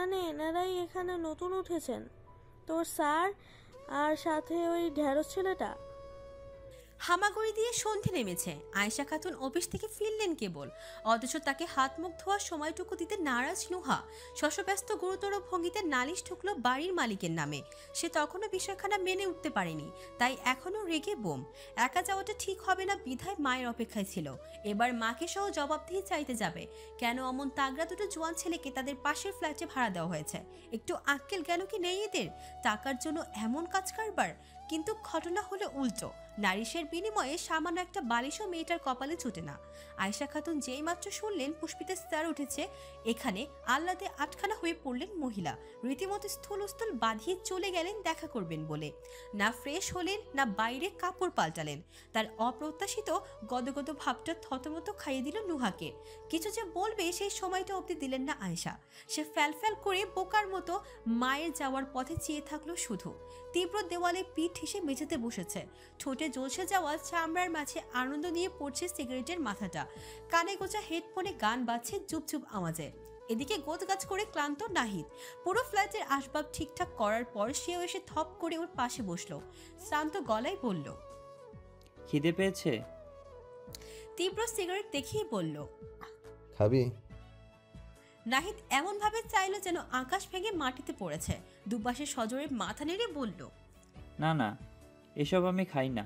মানে এনারাই এখানে নতুন উঠেছেন? তোর স্যার আর সাথে ওই ঢেঁড়স ছেলেটা? হামাগুড়ি দিয়ে সন্ধে নেমেছে। আয়েশা খাতুন অফিস থেকে ফিরলেন কেবল, অথচ তাকে হাত মুখ ধোয়ার সময়টুকু দিতে নারাজ নুহা। শশব্যস্ত গুরুতর ভঙ্গিতে নালিশ ঠুকলো বাড়ির মালিকের নামে। সে তখনও বিষয়খানা মেনে উঠতে পারেনি, তাই এখনও রেগে বোম। একা যাওয়াটা ঠিক হবে না বিধায় মায়ের অপেক্ষায় ছিল। এবার মাকে সহ জবাবদিহি চাইতে যাবে। কেন অমন তাগড়া দুটো জোয়ান ছেলেকে তাদের পাশের ফ্ল্যাটে ভাড়া দেওয়া হয়েছে? একটু আক্কেল জ্ঞান কি নেই এদের? টাকার জন্য এমন কাজ কারবার। কিন্তু ঘটনা হলো উল্টো। নারিশের বিনিময়ে সামান্য একটা বালিশও মেয়েটার কপালে জোটে না। আয়েশা খাতুন যেই মাত্র শুনলেন পুষ্পিতের স্যার উঠেছে, এখানে আহ্লাদে আটখানা হয়ে পড়লেন মহিলা। রীতিমতো স্থূল বাঁধিয়ে চলে গেলেন দেখা করবেন বলে। না ফ্রেশ হলেন, না বাইরে কাপড় পাল্টালেন। তার অপ্রত্যাশিত গদগদ ভাবটা থতমত খাইয়ে দিল নুহাকে। কিছু যে বলবে সেই সময়টা অবধি দিলেন না আয়েশা। সে ফ্যাল করে বোকার মতো মায়ের যাওয়ার পথে চেয়ে থাকলো শুধু। তীব্র দেওয়ালে পিঠ ঠেসে মেঝেতে বসেছে। ঠোঁটে জ্বলসে যাওয়া চামড়ার মাঝে আনন্দ নিয়ে পড়ছে সিগারেটের মাথাটা। কানে গোছা হেডফোনে গান বাজছে চুপচুপ আওয়াজে। এদিকে গোছগাছ করে ক্লান্ত নাহিদ। পুরো ফ্ল্যাটের আসবাব ঠিকঠাক করার পর সেও এসে থপ করে ওর পাশে বসলো। শ্রান্ত গলায় বলল, খিদে পেয়েছে? তীব্র সিগারেট দেখিয়ে বলল, খাবি? নাহিদ এমন ভাবে চাইলো যেন আকাশ ভেঙে মাটিতে পড়েছে। দুপাশে সজোরে মাথা নেড়ে বলল, না না, এসব আমি খাই না।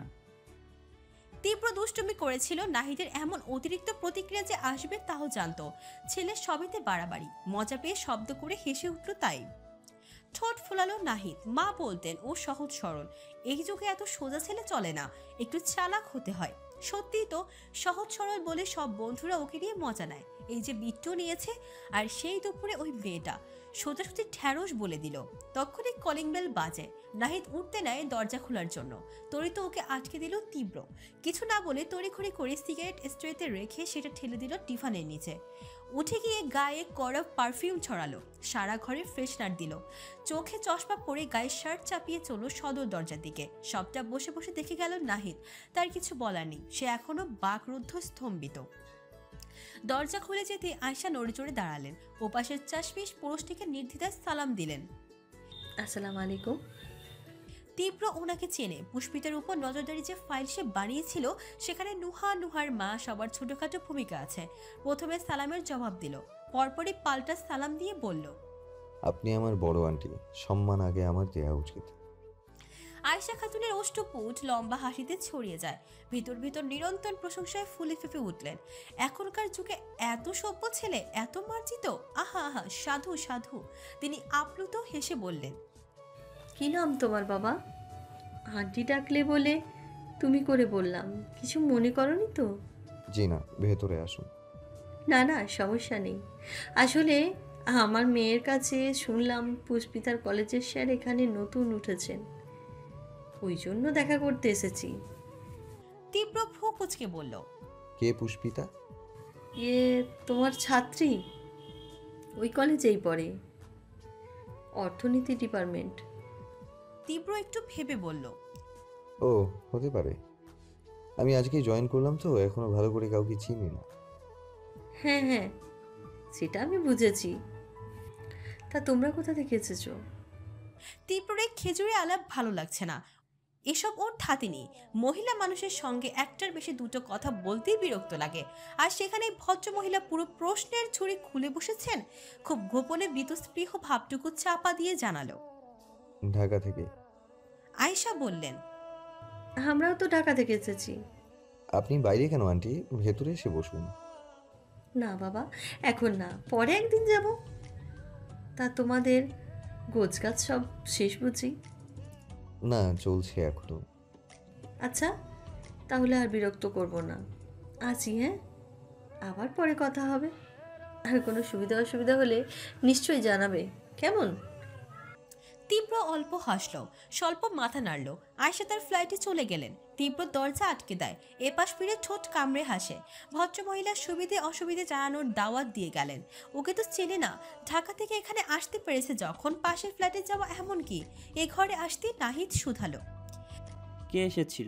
তীব্র দুষ্টুমি করেছিল। নাহিদের এমন অতিরিক্ত প্রতিক্রিয়া যে আসবে তাও জানতো। ছেলে সবেতে বাড়াবাড়ি, মজা পেয়ে শব্দ করে হেসে উঠল তাই। ঠোঁট ফোলালো নাহিদ। মা বলতেন ও সহজ সরল। এই যুগে এত সোজা ছেলে চলে না, একটু চালাক হতে হয়। সত্যিই তো, সহজ সরল বলে সব বন্ধুরা ওকে নিয়ে মজা নেয়। এই যে বিট্টু নিয়েছে, আর সেই দুপুরে ওই মেয়েটা সোজাসুজি ঢ্যাঁড়স বলে দিল। তখনই কলিং বেল বাজে। নাহিদ উঠতে নেয় দরজা খোলার জন্য, তরিত ওকে আটকে দিল তীব্র। কিছু না বলে তড়িঘড়ি করে সিগারেট স্ট্রেতে রেখে সেটা ঠেলে দিল টিফানের নিচে। উঠে গিয়ে গায়ে কড়া পারফিউম ছড়ালো, সারা ঘরে ফ্রেশনার দিল। চোখে চশমা পরে গায়ে শার্ট চাপিয়ে চলল সদর দরজার দিকে। সবটা বসে বসে দেখে গেল নাহিদ। তার কিছু বলার নেই, সে এখনো বাকরুদ্ধ স্তম্ভিত। দরজা খুলে যেতে আয়শা নড়ে চড়ে দাঁড়ালেন। ওপাশের চাশমিশ পুরুষটিকে নির্দ্বিধায় সালাম দিলেন, আসসালামু আলাইকুম। তীব্র ওনাকে চেনে। পুষ্পিতের উপর নজরদারি যে ফাইল সে বানিয়েছিল, সেখানে নুহার মা সবার ছোটখাটো ভূমিকা আছে। প্রথমে সালামের জবাব দিল, পরপরই পাল্টা সালাম দিয়ে বলল, আপনি আমার বড় আন্টি, সম্মান আগে আমার দেওয়া উচিত। আয়েশা খাতুনের অষ্টপুট লম্বা হাসিতে ছড়িয়ে যায়। ভিতর ভিতর নিরন্তর প্রশংসায় ফুলে ফেঁপে উঠলেন। এখনকার যুগে এত সভ্য ছেলে, এত মার্জিত, আহা আহা, সাধু সাধু। তিনি আপ্লুত হেসে বললেন, কি নাম তোমার বাবা? আন্টি ডাকলে বলে তুমি করে বললাম, কিছু মনে করনি তো? জি না, ভেতরে আসুন। না না, সমস্যা নেই। আসলে আমার মেয়ের কাছে শুনলাম পুষ্পিতার কলেজের স্যার এখানে নতুন উঠেছেন, ওই জন্য দেখা করতে এসেছি। তীব্র ভ্রু কুঁচকে বলল, কে পুষ্পিতা? ইয়ে, তোমার ছাত্রী, ওই কলেজেই পড়ে, অর্থনীতি ডিপার্টমেন্ট। তীব্র একটু ভেবে বলল, ও হতে পারে। আমি আজকেই জয়েন করলাম তো, এখনো ভালো করে কাউকে চিনি না। হ্যাঁ হ্যাঁ, সেটা আমি বুঝেছি। তা তোমরা কোথা থেকে এসেছো? তীব্রের খেজুরে আলাপ ভালো লাগছে না। এসব ওর ধাতে নেই। মহিলা মানুষের সঙ্গে একটার বেশি দুটো কথা বলতেই বিরক্ত লাগে, আর সেখানে ভদ্র মহিলা পুরো প্রশ্নের ঝুড়ি খুলে বসেছেন। খুব গোপনে বীতস্পৃহ ভাবটুকু চাপা দিয়ে জানালো, ঢাকা থেকে। আয়েশা বললেন, আমরাও তো ঢাকা থেকে এসেছি। আপনি বাইরে কেন আন্টি? ভেতরে এসে বসুন। না বাবা, এখন না, পরে একদিন যাব। তা তোমাদের গোছগাছ সব শেষ বুঝি? না, চলছে এখনো। আচ্ছা, তাহলে আর বিরক্ত করব না, আছি। হ্যাঁ, আবার পরে কথা হবে। আর কোনো সুবিধা অসুবিধা হলে নিশ্চয়ই জানাবে, কেমন? তীব্র অল্প হাসল, স্বল্প মাথা নাড়ল। আয়েশা তার ফ্লাইটে চলে গেলেন। তীব্র দরজা আটকে দেয়, এপাশ ফিরে ঠোঁট কামড়ে হাসে। ভদ্রমহিলার সুবিধে অসুবিধে জানানোর দাওয়াত দিয়ে গেলেন। ওকে তো চেনে না, ঢাকা থেকে এখানে আসতে পেরেছে যখন, পাশের ফ্ল্যাটে যাওয়া এমন কি? এ ঘরে আসতে নাহিদ শুধালো, কে এসেছিল?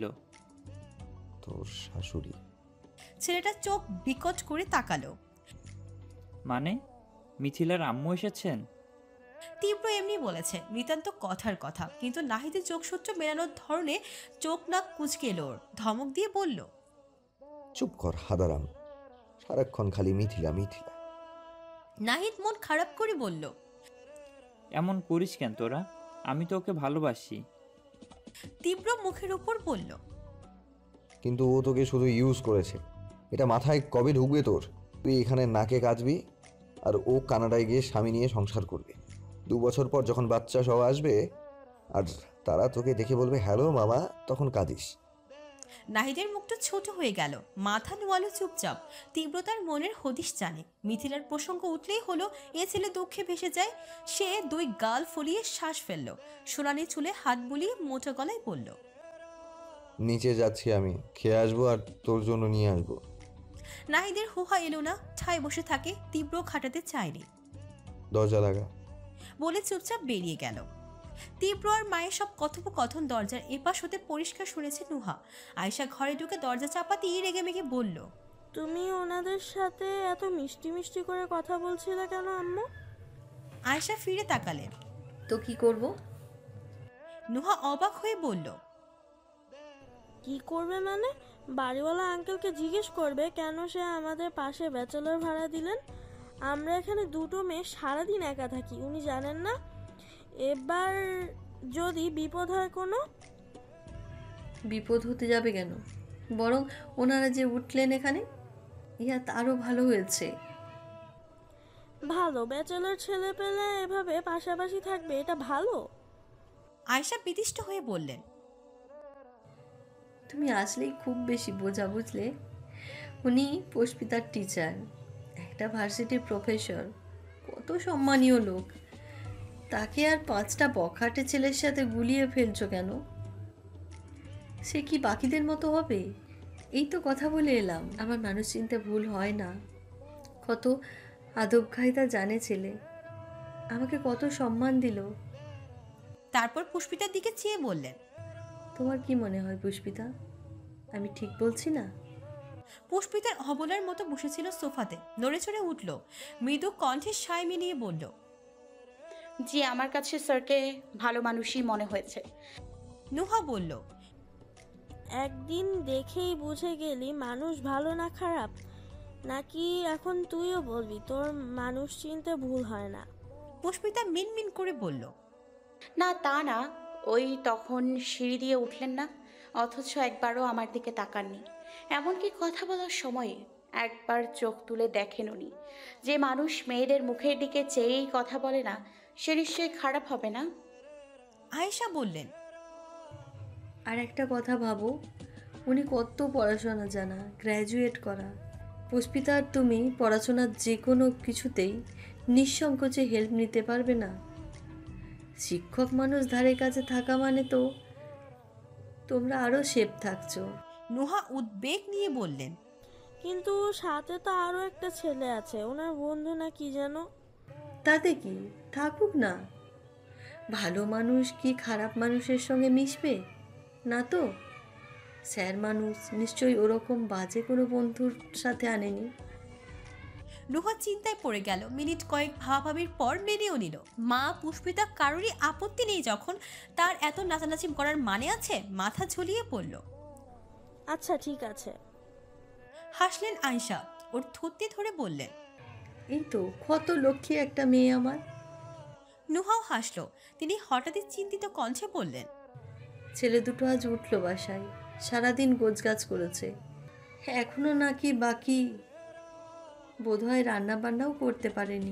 তোর শাশুড়ি। ছেলেটা চোখ বিকট করে তাকালো। মানে মিথিলার আম্মু এসেছেন? তীব্র এমনি বলেছে, নিতান্ত কথার কথা, কিন্তু নাহিদের যোগসূত্র মেলানোর ধরনে চোখ নাক কুচকে এলো ওর। ধমক দিয়ে বলল, চুপ কর হাদারাম, সারাক্ষণ খালি মিথিলা মিথিলা। নাহিদ মন খারাপ করে বলল, এমন করিস কেন তোরা? আমি তো ওকে ভালোবাসি। তীব্র মুখের উপর বলল, কিন্তু ও তোকে শুধু ইউজ করেছে। এটা মাথায় কবে ঢুকবে তোর? তুই এখানে নাকে কাঁদবি আর ও কানাডায় গিয়ে স্বামী নিয়ে সংসার করবে। 2 বছর পর যখন বাচ্চা সহ আসবে আর তারা তোকে দেখে বলবে হ্যালো মামা, তখন কাঁদিস। নাহিদের মুখটা ছোট হয়ে গেল, মাথা নোয়ালো চুপচাপ। তীব্রতার মনের হদিশ জানে, মিথিলার প্রসঙ্গ উঠলেই হলো এ ছেলে দুঃখে ভেসে যায়। সে 2 গাল ফুলিয়ে শ্বাস ফেলল, সোনালি চুলে হাত বুলিয়ে মোটা গলায় বলল, নিচে যাচ্ছি আমি, খেয়ে আসবো আর তোর জন্য নিয়ে আসবো। নাহিদের হুহা এলো না, ঠায় বসে থাকে। তীব্র খাটাতে চায়নি দরজা লাগা। বলে চুপচাপ বেরিয়ে গেল। তীব্র আর মায়ের সব কথোপকথন দরজার এপাশ হতে পরিষ্কার শুনেছে নুহা। আয়েশা ঘরে ঢুকে দরজা চাপাতেই রেগে মেগে বলল, তুমি ওনাদের সাথে এত মিষ্টি মিষ্টি করে কথা বলছিলে কেন আম্মু? আয়েশা ফিরে তাকালেন। তো কি করব? নুহা অবাক হয়ে বলল, কি করবে মানে? বাড়িওয়ালা আঙ্কেলকে জিজ্ঞেস করবে কেন সে আমাদের পাশে ব্যাচেলর ভাড়া দিলেন। আমরা এখানে 2টো মেয়ে সারাদিন একা থাকি, উনি জানেন না? এবার যদি বিপদ হয় কোনো? বিপদ হতে যাবে কেন? বরং ওনারা যে উঠলেন এখানে, ইয়া তারও ভালো হয়েছে। ভালো ব্যাচেলর ছেলে পেলে এভাবে পাশাপাশি থাকবে, এটা ভালো? আয়েশা বিদিষ্ট হয়ে বললেন, তুমি আসলেই খুব বেশি বোঝা, বুঝলে? উনি পুষ্পিতার টিচার, একটা ভার্সিটির প্রফেসর, কত সম্মানীয় লোক। তাকে আর 5টা বখাটে ছেলের সাথে গুলিয়ে ফেলছো কেন? সে কি বাকিদের মতো হবে? এই তো কথা বলে এলাম। আমার মানুষ চিনতে ভুল হয় না। কত আদব খায়তা জানে ছেলে, আমাকে কত সম্মান দিল। তারপর পুষ্পিতার দিকে চেয়ে বললেন, তোমার কি মনে হয় পুষ্পিতা, আমি ঠিক বলছি না? পুষ্পিতার অবলার মতো বসেছিল সোফাতে, নড়ে চড়ে উঠল, মৃদু কণ্ঠে সায় মিলিয়ে বলল, জি, আমার কাছে স্যারকে ভালো মানুষই মনে হয়েছে। নুহা বলল, একদিন দেখেই বুঝে গেলি মানুষ ভালো না খারাপ? নাকি এখন তুইও বলবি তোর মানুষ চিনতে ভুল হয় না? পুষ্পিতা মিনমিন করে বলল, না তা না, ওই তখন সিঁড়ি দিয়ে উঠলেন না, অথচ একবারও আমার দিকে তাকাননি। এমনকি কথা বলার সময় একবার চোখ তুলে দেখেন উনি। যে মানুষ মেয়েদের মুখের দিকে চেয়েই কথা বলে না, সে নিশ্চয়ই খারাপ হবে না। আয়েশা বললেন, আর একটা কথা ভাবো, উনি কত পড়াশোনা জানা, গ্র্যাজুয়েট করা। পুষ্পিতা আর তুমি পড়াশোনার যে কোনো কিছুতেই নিঃসংকোচে হেল্প নিতে পারবে না। শিক্ষক মানুষ ধারে কাছে থাকা মানে তো তোমরা আরও সেফ থাকছো। নুহা উদ্বেগ নিয়ে বললেন, কিন্তু সাথে তো আরো একটা ছেলে আছে, ওনার বন্ধু না কি যেন? তাতে কি, থাকুক না। ভালো মানুষ কি খারাপ মানুষের সঙ্গে মিশবে না? তো স্যার মানুষ নিশ্চয়ই ওরকম বাজে কোনো বন্ধুর সাথে আনেনি। নুহা চিন্তায় পড়ে গেল। মিনিট কয়েক ভাবাভাবির পর মেনেও নিল। মা পুষ্পিতা কারোরই আপত্তি নেই যখন, তার এত নাচানাচি করার মানে আছে? মাথা ঝুলিয়ে পড়ল। আচ্ছা ঠিক আছে। হাসলেন আয়েশা, ওর থুতনি ধরে বললেন, এই তো কত লক্ষ্মী একটা মেয়ে আমার। নুহাও হাসল। তিনি হঠাৎই চিন্তিত কণ্ঠে বললেন, ছেলে দুটো আজ উঠলো বাসায়, সারাদিন গোছগাছ করেছে, এখনো নাকি বাকি। বোধহয় রান্না বান্নাও করতে পারেনি।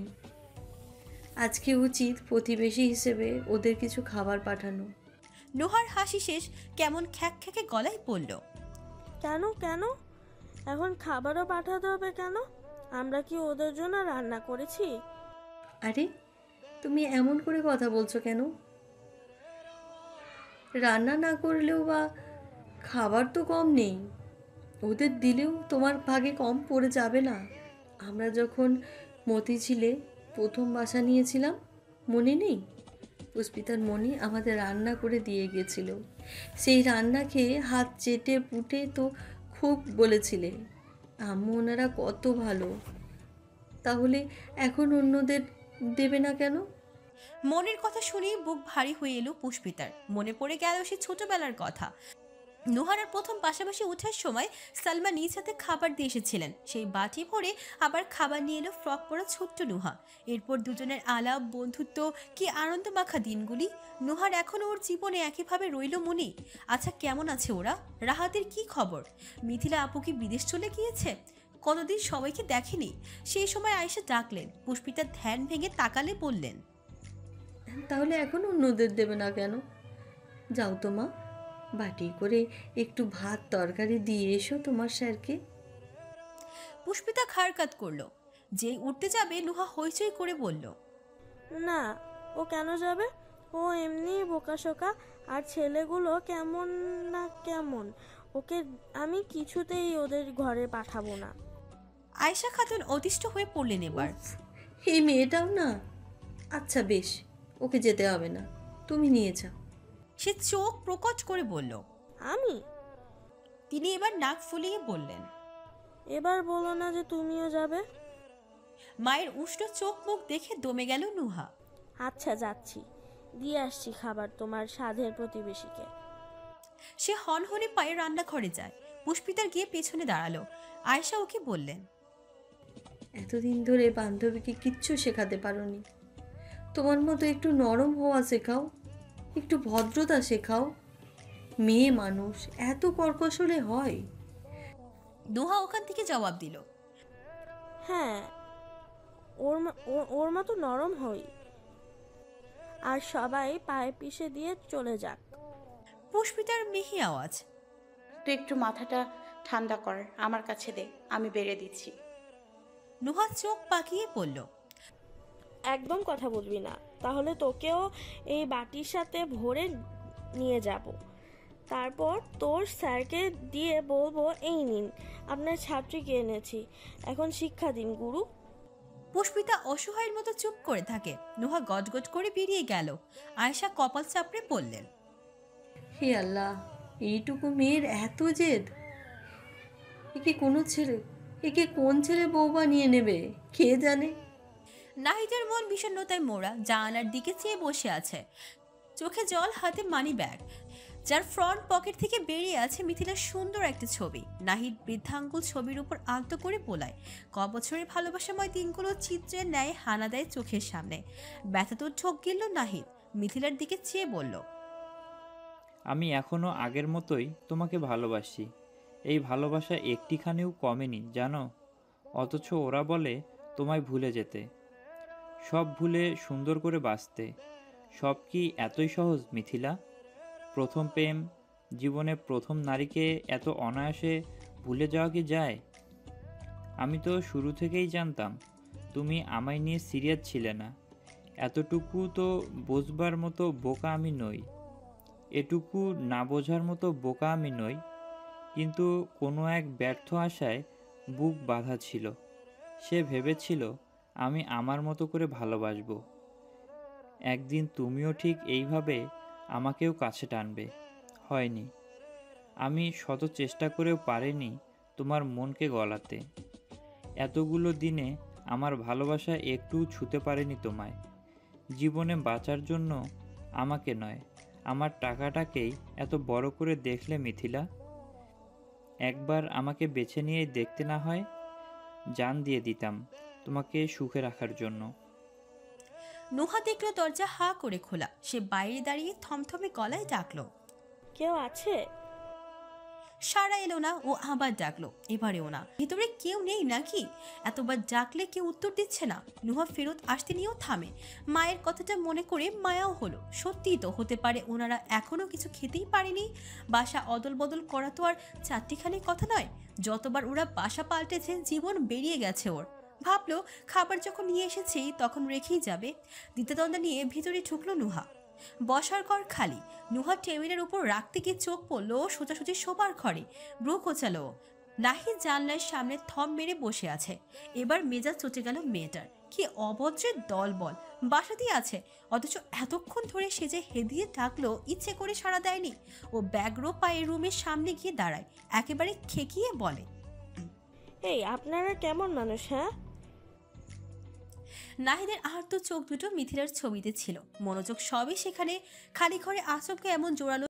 আজকে উচিত প্রতিবেশী হিসেবে ওদের কিছু খাবার পাঠানো। নুহার হাসি শেষ, কেমন খ্যাকখ্যাকে গলায় বলল, কেন কেন এখন খাবারও পাঠাতে হবে কেন? আমরা কি ওদের জন্য রান্না করেছি? আরে তুমি এমন করে কথা বলছো কেন? রান্না না করলেও বা খাবার তো কম নেই, ওদের দিলেও তোমার ভাগে কম পড়ে যাবে না? আমরা যখন মতিঝিলে প্রথম বাসা নিয়েছিলাম, মনে নেই? পুষ্পিতার মনি আমাদের রান্না করে দিয়ে গিয়েছিল। সেই রান্না খেয়ে হাত চেটে পুটে তো খুব বলেছিলে। আম্মু ওনারা কত ভালো। তাহলে এখন অন্যদের দেবে না কেন? মনের কথা শুনেই বুক ভারী হয়ে এলো পুষ্পিতার। মনে পড়ে গেল সে ছোটবেলার কথা। নুহারার প্রথম পাশাপাশি ওঠার সময় সালমা নিজ হাতে খাবার দিয়ে এসেছিলেন। সেই বাটি ভরে আবার খাবার নিয়ে এলো ফ্রক পরা ছোট্ট নুহা। এরপর দুজনের আলাপ, বন্ধুত্ব, কি আনন্দ মাখা দিনগুলি। নুহার এখনো ওর জীবনে একইভাবে রইল মনে। আচ্ছা, কেমন আছে ওরা? রাহাতের কি খবর? মিথিলা আপু কি বিদেশ চলে গিয়েছে? কতদিন সবাইকে দেখেনি। সেই সময় আয়েশা ডাকলেন। পুষ্পিতার ধ্যান ভেঙে তাকালে বললেন, তাহলে এখন অন্যদের দেবে না কেন? যাও তো মা, বাটি করে একটু ভাত তরকারি দিয়ে এসো তোমার স্যারকে। পুষ্পিতা খারকাত করলো। যেই উঠতে যাবে নুহা হইচই করে বলল, না, ও কেন যাবে? ও এমনি বোকাশোকা। আর ছেলেগুলো কেমন না কেমন, ওকে আমি কিছুতেই ওদের ঘরে পাঠাবো না। আয়েশা খাতুন অতিষ্ঠ হয়ে পড়লেন এবার। এই মেয়েটাও না। আচ্ছা বেশ, ওকে যেতে হবে না, তুমি নিয়ে যাও। সে চোখ প্রকট করে বলল। আমি? তিনি এবার নাক ফুলিয়ে বললেন, এবার বলো না যে তুমিও যাবে। মায়ের উষ্ণ চোখ মুখ দেখে দমে গেল নুহা। আচ্ছা যাচ্ছি, দিয়ে আসছি খাবার তোমার সাধের প্রতিবেশীকে। সে হনহনে পায়ে রান্নাঘরে যায়। পুষ্পিতার গিয়ে পেছনে দাঁড়ালো। আয়েশা ওকে বললেন, এতদিন ধরে বান্ধবীকে কিচ্ছু শেখাতে পারোনি। তোমার মতো একটু নরম হওয়া শেখাও, একটু ভদ্রতা শেখাও। মেয়ে মানুষ এত কর্কশ হলে হয়? নুহা ওখান থেকে জবাব দিল, হ্যাঁ, ওর মতো নরম হই। আর সবাই পায়ে পিষে দিয়ে চলে যাক। পুষ্পিতার মিহি আওয়াজ, তুই একটু মাথাটা ঠান্ডা কর, আমার কাছে দে, আমি বেড়ে দিচ্ছি। নুহা চোখ পাকিয়ে বলল, একদম কথা বলবি না, তাহলে তোকেও এই বাটির সাথে ভরে নিয়ে যাব। তারপর তোর স্যারকে দিয়ে বলবো, এই নিন আপনার ছাত্রীকে এনেছি, এখন শিক্ষা দিন গুরু। পুষ্পিতা অসহায়ের মতো চুপ করে থাকে। নুহা গটগট করে বেরিয়ে গেল। আয়েশা কপাল চাপড়ে পড়লেন, হে আল্লাহ, এইটুকু মেয়ের এত জেদ! একে কোন ছেলে বউ বানিয়ে নেবে কে জানে। নাহিদের মন বিষণ্ণতায় মোড়া, জানালার দিকে চেয়ে বসে আছে। চোখে জল, হাতে মানি ব্যাগ, যার ফ্রন্ট পকেট থেকে বেরিয়ে আছে মিথিলার সুন্দর একটা ছবি। নাহিদ বৃদ্ধাঙ্গুল ছবির উপর আলতো করে বোলায়। বছরের ভালোবাসাময় দিনগুলো চিত্রের ন্যায় হানা দেয় চোখের সামনে। ব্যথা তো ঠোক গেল নাহিদ। মিথিলার দিকে চেয়ে বলল, আমি এখনো আগের মতোই তোমাকে ভালোবাসি। এই ভালোবাসা একটিখানেও কমেনি জানো। অথচ ওরা বলে তোমায় ভুলে যেতে, সব ভুলে সুন্দর করে বাঁচতে। সব কি এতই সহজ মিথিলা? প্রথম প্রেম, জীবনে প্রথম নারীকে এত অনায়াসে ভুলে যাওয়া কি যায়? আমি তো শুরু থেকেই জানতাম তুমি আমায় নিয়ে সিরিয়াস ছিলে না। এতটুকু তো বোঝবার মতো বোকা আমি নই, এটুকু না বোঝার মতো বোকা আমি নই। কিন্তু কোনো এক ব্যর্থ আশায় বুক বাঁধা ছিল। সে ভেবেছিল আমি আমার মতো করে ভালোবাসবো। একদিন তুমিও ঠিক এইভাবে আমাকেও কাছে টানবে। হয়নি। আমি শত চেষ্টা করেও পারিনি তোমার মনকে গলাতে। এতগুলো দিনে আমার ভালোবাসা একটু ছুঁতে পারেনি তোমায়। জীবনে বাঁচার জন্য আমাকে নয়, আমার টাকাটাকেই এত বড় করে দেখলে মিথিলা। একবার আমাকে বেছে নিয়ে দেখতে না হয়, জান দিয়ে দিতাম তোমাকে সুখে রাখার জন্য। নুহা দেখলো দরজা হা করে খোলা। সে বাইরে দাঁড়িয়ে থমথমে গলায় ডাকলো, কেউ আছে? সারা এলো না। ও আবার ডাকলো, এবারেও না। ভিতরে কেউ নেই নাকি? এতবার ডাকলে কেউ উত্তর দিচ্ছে না। নুহা ফেরত আসতে নিয়েও থামে। মায়ের কথাটা মনে করে মায়াও হলো। সত্যিই তো হতে পারে ওনারা এখনো কিছু খেতেই পারেনি। বাসা অদল বদল করা তো আর চারটিখানি কথা নয়। যতবার ওরা বাসা পাল্টেছে জীবন বেরিয়ে গেছে ওর। ভাবলো খাবার যখন নিয়ে এসেছি তখন রেখেই যাবে। দ্বিতীয়দ্বন্দ্ব নিয়ে ভিতরে ঢুকলো নুহা। বসার ঘর খালি। নুহা টেবিলের উপর রাখতে গিয়ে চোখ পড়লো সোজাসুজি শোবার ঘরে। ব্রু কোচালো। নাহিদ জানলার সামনে থম মেরে বসে আছে। এবার মেজাজ চটে গেল মেয়েটার। কি অভদ্রের দলবল! বাসাতেই আছে, অথচ এতক্ষণ ধরে সে যে হেদিয়ে ডাকলো ইচ্ছে করে সাড়া দেয়নি। ও ব্যাগ্র পায়ে রুমের সামনে গিয়ে দাঁড়ায়, একেবারে খেকিয়ে বলে, এই আপনারা কেমন মানুষ? হ্যাঁ, নাহিদের আহত চোখ দুটো মিথিলার ছবিতে ছিল, মনোযোগ সবই সেখানে। খালি ঘরে আচমকে এমন জোরালো